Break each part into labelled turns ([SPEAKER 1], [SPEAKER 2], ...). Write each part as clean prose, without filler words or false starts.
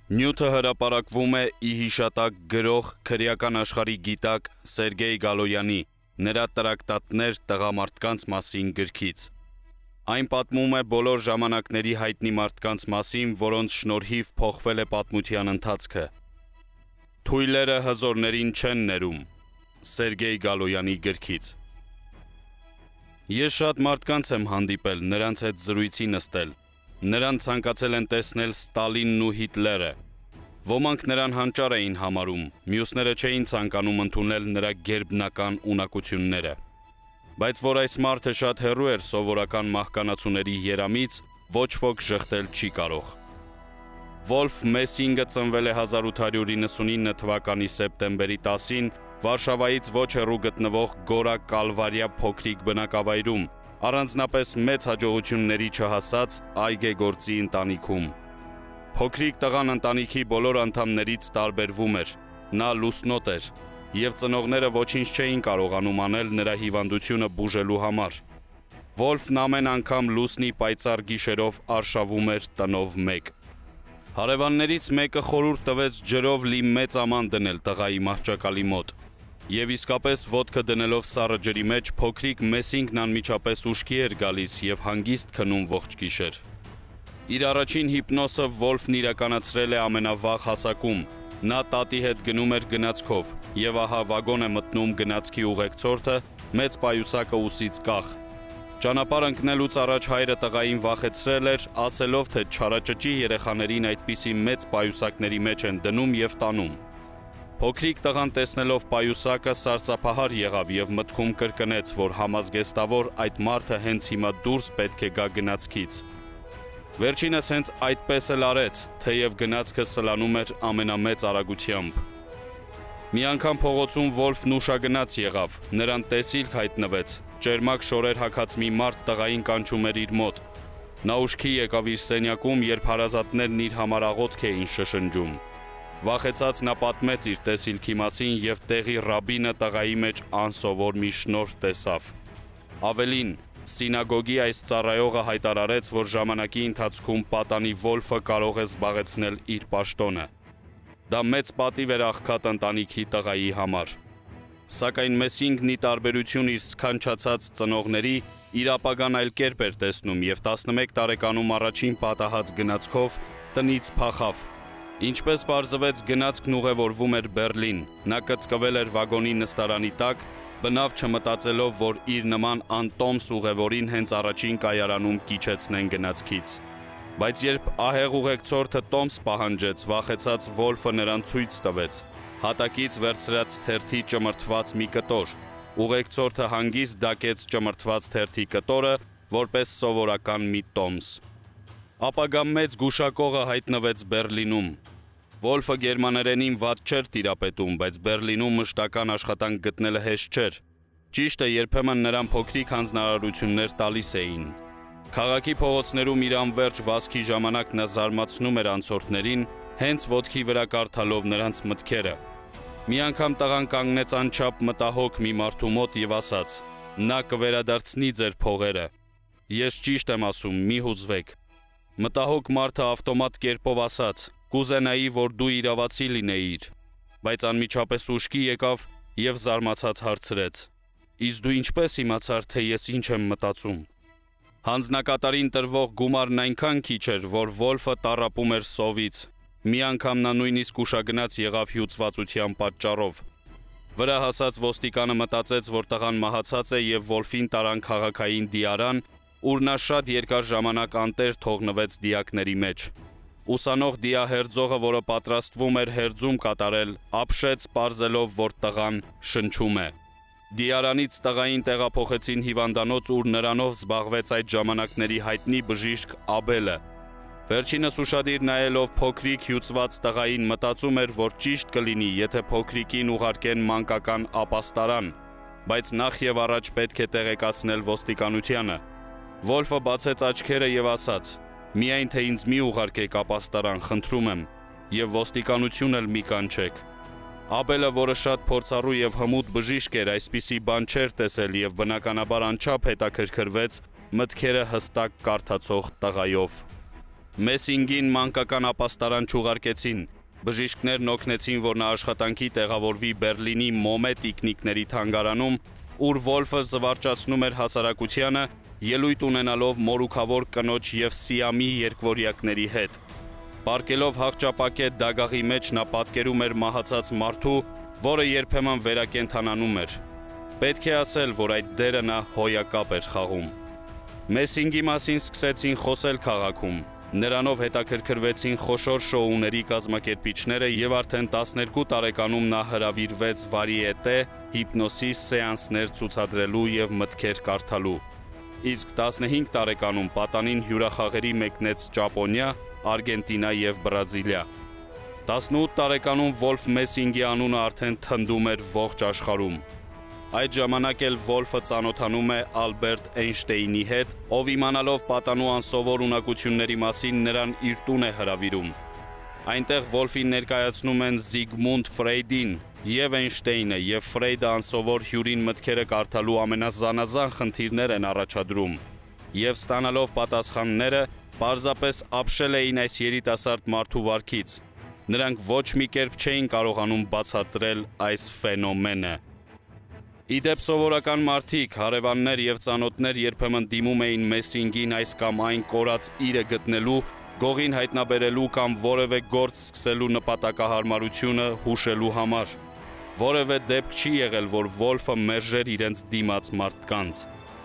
[SPEAKER 1] Նյութը հրապարակվում է ի հիշատակ գրող քրեական աշխարհի գիտակ Սերգեյ Գալոյանի նրա տրակտատներ տղամարդկանց մասին գրքից։ Այն պատմում է բոլոր ժամանակների հայտնի մարդկանց մասին, որոնց շնորհիվ փոխվել է պատմության ընթացքը։ Թույլերը հզորներին չեն ներում։ Սերգեյ Գալոյանի գրքից։ Ես շատ մարդկանց եմ հանդիպել, նրանց հետ զրույցի նստել։ Նրան ցանկացել են տեսնել Ստալինն ու Հիտլերը։ Ոմանք նրան հանճար էին համարում, մյուսները չէին ցանկանում ընդունել նրա գերբնական ունակությունները։ Բայց որ այս մարդը շատ հեռու էր սովորական մահկանացուների երամից, ոչ ոք ժխտել չի կարող։ Վոլֆ Մեսինգը ծնվել է 1899 թվականի սեպտեմբերի 10-ին Վարշավայից ոչ հեռու գտնվող Գորա Կալվարիա փոքրիկ բնակավայրում, առանձնապես մեծ հաջողությունների չհասած այգեգործի ընտանիքում։ Փոքրիկ տղան ընտանիքի բոլոր անդամներից տարբերվում էր, նա լուսնոտ էր, և ծնողները ոչինչ չէին կարողանում անել նրա հիվանդությունը բուժելու համար։ Վոլֆն ամեն անգամ լուսնի պայծառ գիշերով արշավում էր տնով մեկ։ Հարևաններից մեկը խորհուրդ տվեց ջրով լի մեծ աման դնել տղայի մահճակալի մոտ, և իսկապես ոտքը դնելով սառը ջրի մեջ փոքրիկ Մեսինգն անմիջապես ուշքի էր գալիս և հանգիստ քնում ողջ գիշեր։ Իր առաջին հիպնոսը Վոլֆն իրականացրել է ամենավաղ հասակում։ Նա տատի հետ գնում էր գնացքով, և ահա վագոն է մտնում գնացքի ուղեկցորդը, մեծ պայուսակը ուսից կախ։ Ճանապարհ ընկնելուց առաջ հայրը տղային վախեցրել էր, ասելով, թե չարաճճի երեխաներին այդպիսի մեծ պայուսակների մեջ են դնում և տանում։ Փոքրիկ տղան տեսնելով պայուսակը սարսափահար եղավ և մտքում կրկնեց, որ համազգեստավոր այդ մարդը հենց հիմա դուրս պետք է գա գնացքից։ Վերջինս հենց այդպես էլ արեց, թեև գնացքը սլանում էր ամենամեծ արագությամբ։ Մի անգամ փողոցում Վոլֆն ուշագնաց եղավ, նրան տեսիլք հայտնվեց, ճերմակ շորեր հագած մի մարդ տղային կանչում էր իր մոտ։ Նա ուշքի եկավ իր սենյակում, երբ հարազատներն իր համար աղոթք էին շշնջում։ Վախեցած նա պատմեց իր տեսիլքի մասին և տեղի ռաբինը տղայի մեջ անսովոր մի շնորհ տեսավ։ Ավելին, սինագոգի այս ծառայողը հայտարարեց, որ ժամանակի ընթացքում պատանի Վոլֆը կարող է զբաղեցնել իր պաշտոնը։ Դա մեծ պատիվ էր աղքատ ընտանիքի տղայի համար։ Սակայն Մեսինգն ի տարբերություն իր սքանչացած ծնողների, իր ապագան այլ կերպ էր տեսնում և 11 տարեկանում առաջին պատահած գնացքով տնից փախավ։ Ինչպես պարզվեց, գնացքն ուղևորվում էր Բեռլին, նա կծկվել էր վագոնի նստարանի տակ, բնավ չմտածելով, որ իր նման անտոմս ուղևորին հենց առաջին կայարանում կիչեցնեն գնացքից։ Բայց երբ ահեղ ուղեկցորդը տոմս պահանջեց, վախեցած Վոլֆը նրան ցույց տվեց հատակից վերցրած թերթի ճմրթված մի կտոր։ Ուղեկցորդը հանգիստ դակեց ճմրթված թերթի կտորը, որպես սովորական մի տոմս։ Ապագա մեծ գուշակողը հայտնվեց Բեռլինում։ Վոլֆը գերմաներենին վատ չէր տիրապետում, բայց Բեռլինում մշտական աշխատանք գտնելը հեշտ չէր։ Ճիշտը երբեմն նրան փոքրիկ հանձնարարություններ տալիս էին։ Քաղաքի փողոցներում իր անվերջ վազքի ժամանակ նա զարմացնում էր անցորդներին, հենց ոտքի վրա կարդալով նրանց մտքերը։ Մի անգամ տղան կանգնեց անչափ մտահոգ մի մարդու մոտ և ասաց. «Նա կվերադարձնի ձեր փողերը։ Ես ճիշտ եմ ասում, մի հուզվեք»։ Մտահոգ մարդը ավտոմատ կերպով ասաց. «Կուզենայի, որ դու իրավացի լինեիր», բայց անմիջապես ուշքի եկավ և զարմացած հարցրեց. «Իսկ դու ինչպես իմացար, թե ես ինչ եմ մտածում»։ Հանձնակատարին տրվող գումարն այնքան քիչ էր, որ Վոլֆը տառապում էր սովից։ Մի անգամ նա նույնիսկ ուշագնաց եղավ հյուծվածության պատճառով։ Վրա հասած ոստիկանը մտածեց, որ տղան մահացած է և Վոլֆին տարան քաղաքային դիարան, ուր նա շատ երկար ժամանակ անտեր թողնվեց դիակների մեջ։ Ուսանող դիահերձողը, որը պատրաստվում էր հերձում կատարել, ապշեց, պարզելով, որ տղան շնչում է։ Դիարանից տղային տեղափոխեցին հիվանդանոց, ուր նրանով զբաղվեց այդ ժամանակների հայտնի բժիշկ Աբելը։ Վերջինս ուշադիր նայելով փոքրիկ հյուծված տղային մտածում էր, որ ճիշտ կլինի, եթե փոքրիկին ուղարկեն մանկական ապաստարան, բայց նախ և առաջ պետք է տեղեկացնել ոստիկանությանը։ Վոլֆը բացեց աչքերը և ասաց. «Միայն թե ինձ մի ուղարկեք ապաստարան, խնդրում եմ, և ոստիկանություն էլ մի կանչեք»։ Աբելը, որը շատ փորձառու և հմուտ բժիշկ էր, այսպիսի բան չէր տեսել և բնականաբար անչափ հետաքրքրվեց մտքերը հստակ կարդացող տղայով։ Մեսինգին մանկական ապաստարան չուղարկեցին, բժիշկներն օգնեցին, որ նա աշխատանքի տեղավորվի Բերլինի Մոմե տիկնիկների թանգարանում, ուր Վոլֆը զվարճացնում էր հասարակությանը, ելույթ ունենալով մորուքավոր կնոջ և Սիամի երկվորյակների հետ։ Պառկելով հաղճապակե դագաղի մեջ նա պատկերում էր մահացած մարդու, որը երբեմն վերակենդանանում էր։ Պետք է ասել, որ այդ դերը նա հոյակապ էր խաղում։ Մեսինգի մասին սկսեցին խոսել քաղաքում։ Նրանով հետաքրքրվեցին խոշոր շոուների կազմակերպիչները և արդեն 12 տարեկանում նա հրավիրվեց վարիետե, հիպնոսիս սեանսներ ցուցադրելու և մտքեր կարդալու։ Իսկ 15 տարեկանում պատանին հյուրախաղերի մեկնեց Ճապոնիա, Արգենտինա և Բրազիլիա։ 18 տարեկանում Վոլֆ Մեսինգի անունը արդեն թնդում էր ողջ աշխարհում։ Այդ ժամանակ էլ Վոլֆը ծանոթանում է Ալբերտ Էյնշտեյնի հետ, ով իմանալով պատանու անսովոր ունակությունների մասին նրան իր տուն է հրավիրում։ Այնտեղ Վոլֆին ներկայացնում են Զիգմունդ Ֆրեյդին և Էյնշտեյնը, և Ֆրեյդը անսովոր հյուրին մտքերը կարդալու ամենազանազան խնդիրներ են առաջադրում, և ստանալով պատասխանները, պարզապես ապշել էին այս երիտասարդ մարդու վարքից։ Նրանք ոչ մի կերպ չէին կարողանում բացատրել այս ֆենոմենը։ Իդեպ սովորական մարդիկ, հարևաններ և ծանոթներ երբեմն դիմում էին Մեսինգին այս կամ այն կորած իրը գտնելու, գողին հայտնաբերելու կամ որևէ գործ սկսելու նպատակահարմարությունը հուշելու համար։ Որևէ դեպք չի եղել, որ Վոլֆը մերժեր իրենց դիմաց մարդկանց։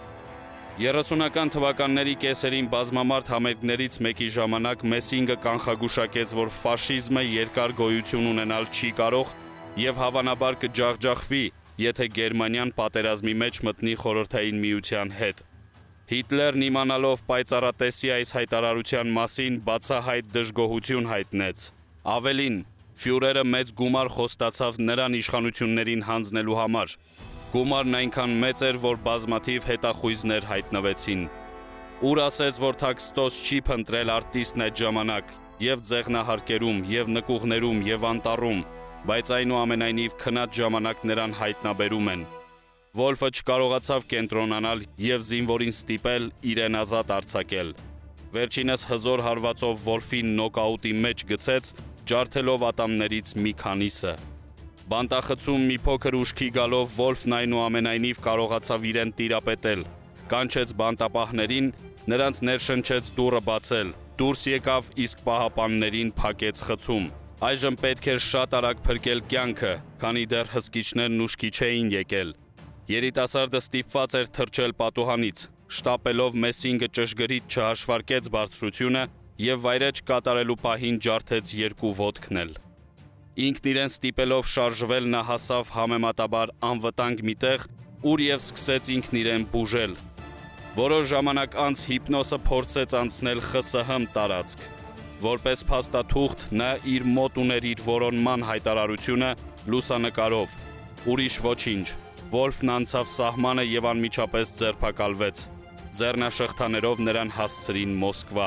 [SPEAKER 1] 30-ական թվականների կեսերին բազմամարդ համերգներից մեկի ժամանակ Մեսինգը կանխագուշակեց, որ ֆաշիզմը երկար գոյություն ունենալ չի կարող և հավանաբար կջախջախվի, եթե Գերմանիան պատերազմի մեջ մտնի Խորհրդային Միության հետ։ Հիտլերն իմանալով պայծառատեսի այս հայտարարության մասին բացահայտ դժգոհություն հայտնեց։ Ավելին, ֆյուրերը մեծ գումար խոստացավ նրան իշխանություններին հանձնելու համար։ Գումարն այնքան մեծ էր, որ բազմաթիվ հետախույզներ հայտնվեցին։ Ուր ասեց, որ Թաքստոս չի փնտրել արտիստն այդ ժամանակ, և ձեղնահարկերում, և նկուղներում, և անտառում, բայց այնուամենայնիվ քնած ժամանակ նրան հայտնաբերում են։ Վոլֆը չկարողացավ կենտրոնանալ և զինվորին ստիպել իրեն ազատ արձակել։ Վերջինս հզոր հարվածով Վոլֆին նոկաուտի մեջ գցեց, ջարդելով ատամներից մի քանիսը։ Բանտախցում մի փոքր ուշքի գալով Վոլֆն այնուամենայնիվ կարողացավ իրեն տիրապետել, կանչեց բանտապահներին, նրանց ներշնչեց դուռը բացել, դուրս եկավ, իսկ պահապաններին փակեց խցում։ Այժմ պետք էր շատ արագ փրկել կյանքը, քանի դեռ հսկիչներն ուշքի չէին եկել։ Երիտասարդը ստիպված էր թռչել պատուհանից, շտապելով Մեսինգը ճշգրիտ չհաշվարկեց բարձրությունը և վայրէջք կատարելու պահին ջարդեց երկու ոտքն էլ։ Ինքն իրեն ստիպելով շարժվել նա հասավ համեմատաբար անվտանգ մի տեղ, ուր և սկսեց ինքն իրեն բուժել։ Որոշ ժամանակ անց հիպնոսը փորձեց անցնել ԽՍՀՄ տարածք։ Որպես փաստաթուղթ նա իր մոտ ուներ իր որոնման հայտարարությունը լուսանկարով։ Ուրիշ ոչինչ։ Վոլֆն անցավ սահմանը և անմիջապես ձերբակալվեց։ Ձեռնաշղթաներով նրան հասցրին Մոսկվա։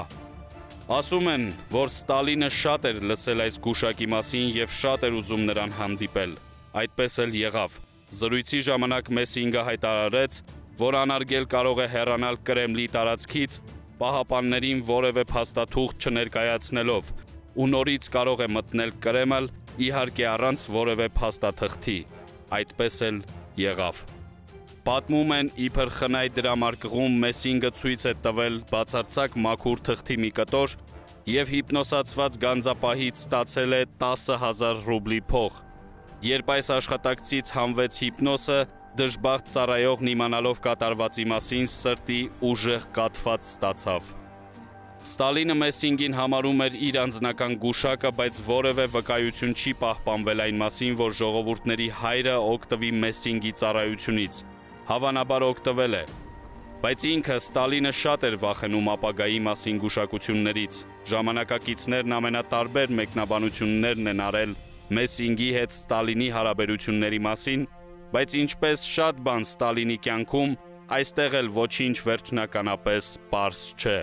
[SPEAKER 1] Ասում են, որ Ստալինը շատ էր լսել այս գուշակի մասին և շատ էր ուզում նրան հանդիպել։ Այդպես էլ եղավ։ Զրույցի ժամանակ Մեսինգը հայտարարեց, որ անարգել կարող է հեռանալ Կրեմլի տարածքից, պահապաններին որևէ փաստաթուղթ չներկայացնելով, ու նորից կարող է մտնել Կրեմլ, իհարկե առանց որևէ փաստաթղթի։ Այդպես էլ եղավ։ Պատմում են, իբր խնայ դրամարկղում Մեսինգը ցույց է տվել բացարձակ մաքուր թղթի մի կտոր և հիպնոսացված գանձապահից ստացել է 10,000 ռուբլի փող։ Երբ այս աշխատակցից հանվեց հիպնոսը, դժբախտ ծառայողն իմանալով կատարվածի մասին սրտի ուժեղ կաթված ստացավ։ Ստալինը Մեսինգին համարում էր իր անձնական գուշակը, բայց որևէ վկայություն չի պահպանվել այն մասին, որ ժողովուրդների հայրը օգտվի Մեսինգի ծառայությունից։ Հավանաբար օգտվել է, բայց ինքը Ստալինը շատ էր վախենում ապագայի մասին գուշակություններից։ Ժամանակակիցներն ամենատարբեր մեկնաբանություններն են արել Մեսինգի հետ Ստալինի հարաբերությունների մասին, բայց ինչպես շատ բան Ստալինի կյանքում, այստեղ էլ ոչինչ վերջնականապես պարզ չէ։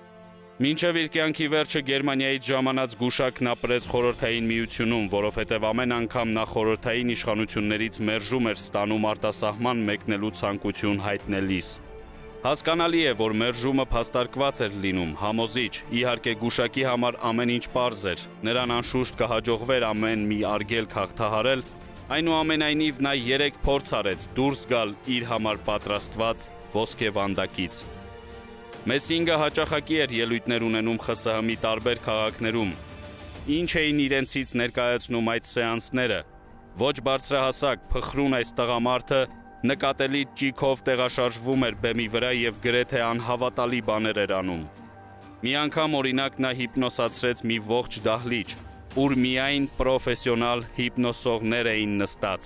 [SPEAKER 1] Մինչև իր կյանքի վերջը Գերմանիայից ժամանած գուշակն ապրեց Խորհրդային Միությունում, որովհետև ամեն անգամ նա խորհրդային իշխանություններից մերժում էր ստանում արտասահման մեկնելու ցանկություն հայտնելիս։ Հասկանալի է, որ մերժումը փաստարկված էր լինում, համոզիչ, իհարկե գուշակի համար ամեն ինչ պարզ էր, նրան անշուշտ կհաջողվեր ամեն մի արգելք հաղթահարել, այնուամենայնիվ նա 3 փորձ արեց դուրս գալ իր համար պատրաստված ոսկե վանդակից։ Մեսինգը հաճախակի էր ելույթներ ունենում ԽՍՀՄ-ի տարբեր քաղաքներում։ Ինչ էին իրենցից ներկայացնում այդ սեանսները, ոչ բարձրահասակ, փխրուն այս տղամարդը նկատելի ճիգով տեղաշարժվում էր բեմի վրա և գրեթե անհավատալի բաներ էր անում։ Մի անգամ օրինակ նա հիպնոսացրեց մի ողջ դահլիճ, ուր միայն պրոֆեսիոնալ հիպնոսողներ էին նստած։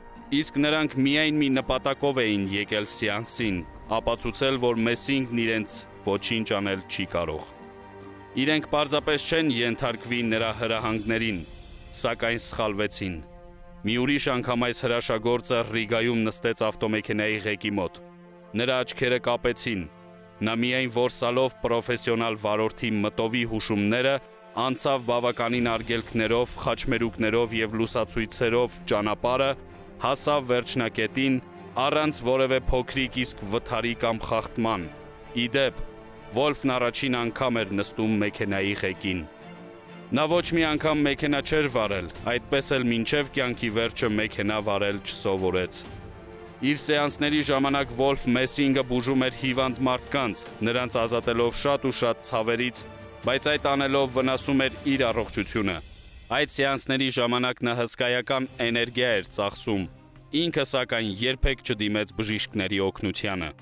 [SPEAKER 1] Իսկ նրանք միայն մի նպատակով էին եկել սեանսին, ապացուցել, որ Մեսինգն իրենց ոչինչ անել չի կարող։ Իրենք պարզապես չեն ենթարկվի նրա հրահանգներին, սակայն սխալվեցին։ Մի ուրիշ անգամ այս հրաշագործը Ռիգայում նստեց ավտոմեքենայի ղեկի մոտ։ Նրա աչքերը կապեցին։ Նա միայն որսալով պրոֆեսիոնալ վարորդի մտովի հուշումները, անցավ բավականին արգելքներով, խաչմերուկներով և լուսացույցերով ճանապարհը, հասավ վերջնակետին, առանց որևէ փոքրիկ իսկ վթարի կամ խախտման։ Ի դեպ, Վոլֆն առաջին անգամ էր նստում մեքենայի ղեկին։ Նա ոչ մի անգամ մեքենա չէր վարել, այդպես էլ մինչև կյանքի վերջը մեքենա վարել չսովորեց։ Իր սեանսների ժամանակ Վոլֆ Մեսինգը բուժում էր հիվանդ մարդկանց, նրանց ազատելով շատ ու շատ ցավերից, բայց այդ անելով վնասում էր իր առողջությունը։ Այդ սեանսների ժամանակ նա հսկայական էներգիա էր ծախսում, ինքը սակայն երբեք չդիմեց բժիշկների օգնությանը։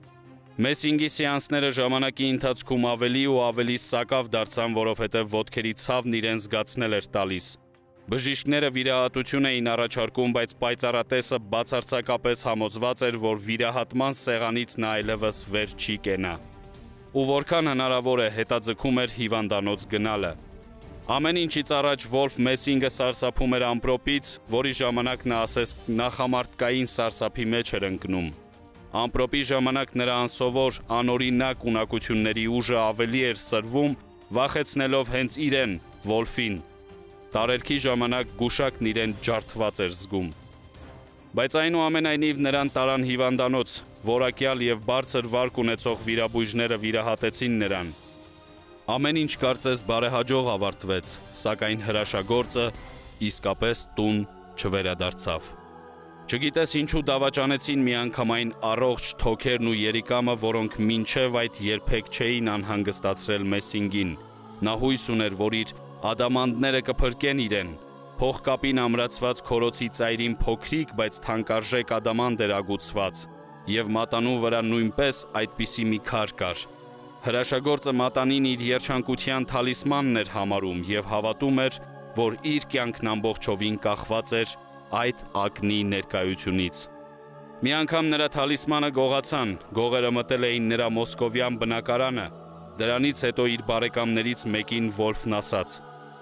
[SPEAKER 1] Մեսինգի սեանսները ժամանակի ընթացքում ավելի ու ավելի սակավ դարձան, որովհետև ոտքերի ցավն իրեն զգացնել էր տալիս։ Բժիշկները վիրահատություն էին առաջարկում, բայց պայծառատեսը բացարձակապես համոզված էր, որ վիրահատման սեղանից նա այլևս վեր չի կենա։ Ու որքան հնարավոր է հետաձգում էր հիվանդանոց գնալը։ Ամեն ինչից առաջ Վոլֆ Մեսինգը սարսափում էր ամպրոպից, որի ժամանակ նա ասես նախամարտկային սարսափի մեջ էր ընկնում։ Ամպրոպի ժամանակ նրա անսովոր, անօրինակ ունակությունների ուժը ավելի էր սրվում, վախեցնելով հենց իրեն, Վոլֆին։ Տարերքի ժամանակ գուշակն իրեն ջարդված էր զգում։ Բայց այնուամենայնիվ նրան տարան հիվանդանոց, որակյալ և բարձր վարկ ունեցող վիրաբույժները վիրահատեցին նրան։ Ամեն ինչ կարծես բարեհաջող ավարտվեց, սակայն հրաշագործը իսկապես տուն չվերադարձավ։ Չգիտես ինչու դավաճանեցին միանգամայն առողջ թոքերն ու երիկամը, որոնք մինչև այդ երբեք չէին անհանգստացրել Մեսինգին։ Նա հույս ուներ, որ իր ադամանդները կփրկեն իրեն։ Փողկապին ամրացված քորոցի ծայրին փոքրիկ, բայց թանկարժեք ադամանդ էր ագուցված, և մատանու վրա նույնպես այդպիսի մի քար կար։ Հրաշագործը մատանին իր երջանկության թալիսմանն էր համարում և հավատում էր, որ իր կյանքն ամբողջովին կախված էր այդ ակնի ներկայությունից։ Մի անգամ նրա թալիսմանը գողացան, գողերը մտել էին նրա մոսկովյան բնակարանը։ Դրանից հետո իր բարեկամներից մեկին Վոլֆն ասաց.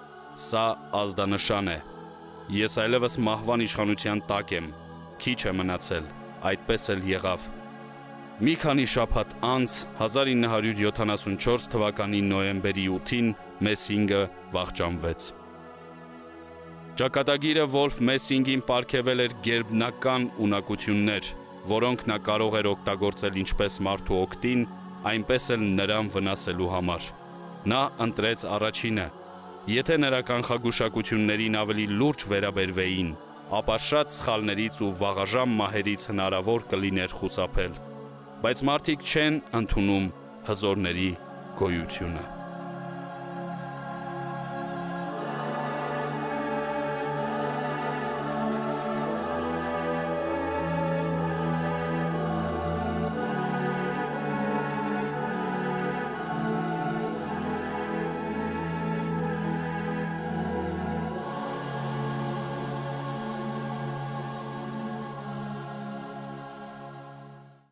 [SPEAKER 1] «Սա ազդանշան է։ Ես այլևս մահվան իշխանության տակ եմ, քիչ է մնացել, այդպես էլ եղավ»։ Մի քանի շաբաթ անց 1974 թվականի նոյեմբերի 8-ին Մեսինգը վախճանվեց։ Ճակատագիրը Վոլֆ Մեսինգին պարգևել էր գերբնական ունակություններ, որոնք նա կարող էր օգտագործել ինչպես մարդու օգտին, այնպես էլ նրան վնասելու համար։ Նա ընտրեց առաջինը։ Եթե նրա կանխագուշակություններին ավելի լուրջ վերաբերվեին, ապա շատ սխալներից ու վաղաժամ մահերից հնարավոր կլիներ խուսափել։ Բայց մարդիկ չեն ընդունում հզորների գոյությունը։